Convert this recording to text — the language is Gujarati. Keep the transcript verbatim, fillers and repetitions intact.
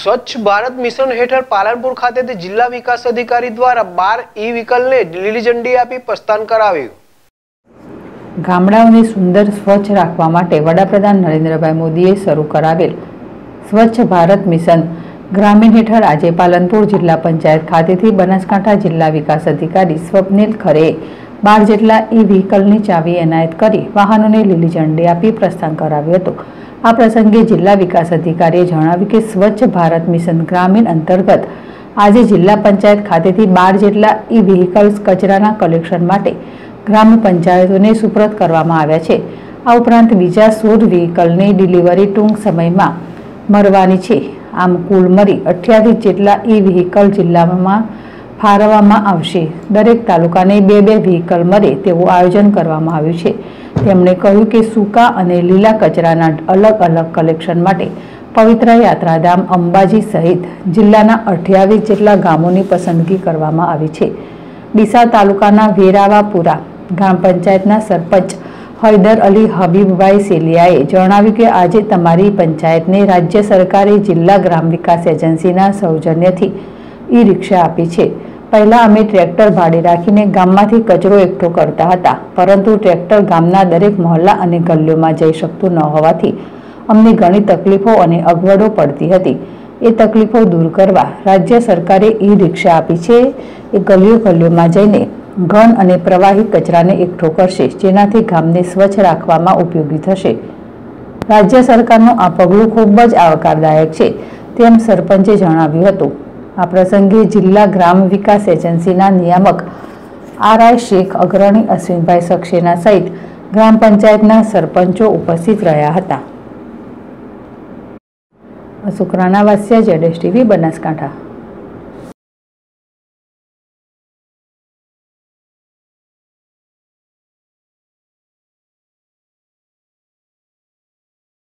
સ્વચ્છ ભારત મિશન હેઠળ પાલનપુર ખાતેથી જિલ્લા વિકાસ અધિકારી દ્વારા બાર ઈ વ્હીકલને લીલી ઝંડી આપી પ્રસ્થાન કરાવ્યું। ગામડાઓને સુંદર સ્વચ્છ રાખવા માટે વડાપ્રધાન નરેન્દ્રભાઈ મોદીએ શરૂ કરાવેલ સ્વચ્છ ભારત મિશન ગ્રામીણ હેઠળ આજે પાલનપુર જિલ્લા પંચાયત ખાતેથી બનાસકાંઠા જિલ્લા વિકાસ અધિકારી સ્વપ્નિલ ખરેએ બાર જેટલા ઈ વ્હીકલની ચાવી એનાયત કરી વાહનોને લીલી ઝંડી આપી પ્રસ્થાન કરાવ્યું હતું। આ પ્રસંગે જિલ્લા વિકાસ અધિકારીએ જણાવ્યું કે સ્વચ્છ ભારત મિશન ગ્રામીણ અંતર્ગત આજે જિલ્લા પંચાયત ખાતેથી બાર જેટલા ઈ વ્હીકલ્સ કચરાના કલેક્શન માટે ગ્રામ પંચાયતોને સુપ્રત કરવામાં આવ્યા છે। આ ઉપરાંત બીજા સોળ વ્હીકલની ડિલિવરી ટૂંક સમયમાં મળવાની છે। આમ કુલ મળી અઠ્યાવીસ જેટલા ઈ વ્હીકલ જિલ્લામાં ફાળવવામાં આવશે। દરેક તાલુકાને બે બે વ્હીકલ મળે તેવું આયોજન કરવામાં આવ્યું છે। તેમણે કહ્યું કે સૂકા અને લીલા કચરાના અલગ અલગ કલેક્શન માટે પવિત્ર યાત્રાધામ અંબાજી સહિત જિલ્લાના અઠ્યાવીસ જેટલા ગામોની પસંદગી કરવામાં આવી છે। ડીસા તાલુકાના વેરાવાપુરા ગ્રામ પંચાયતના સરપંચ હૈદર અલી હબીબભાઈ સેલિયાએ જણાવ્યું કે આજે તમારી પંચાયતને રાજ્ય સરકારે જિલ્લા ગ્રામ વિકાસ એજન્સીના સૌજન્યથી ઈ રિક્ષા આપી છે। પહેલા અમે ટ્રેક્ટર ભાડે રાખીને ગામમાંથી કચરો એકઠો કરતા હતા, પરંતુ ટ્રેક્ટર ગામના દરેક મહોલ્લા અને ગલીઓમાં જઈ શકતું ન હોવાથી અમને ઘણી તકલીફો અને અગવડો પડતી હતી। એ તકલીફો દૂર કરવા રાજ્ય સરકારે ઈ રિક્ષા આપી છે। એ ગલીઓ ગલીઓમાં જઈને ઘન અને પ્રવાહી કચરાને એકઠો કરશે, જેનાથી ગામને સ્વચ્છ રાખવામાં ઉપયોગી થશે। રાજ્ય સરકારનું આ પગલું ખૂબ જ આવકારદાયક છે તેમ સરપંચે જણાવ્યું હતું। આ પ્રસંગે જિલ્લા ગ્રામ વિકાસ એજન્સીના નિયામક આર આઈ શેખ, અગ્રણી અશ્વિનભાઈ સક્સેના સહિત ગ્રામ પંચાયતના સરપંચો ઉપસ્થિત રહ્યા હતા। અશોક રાણાવાસિયા, જેડેશ ટીવી, બનાસકાંઠા।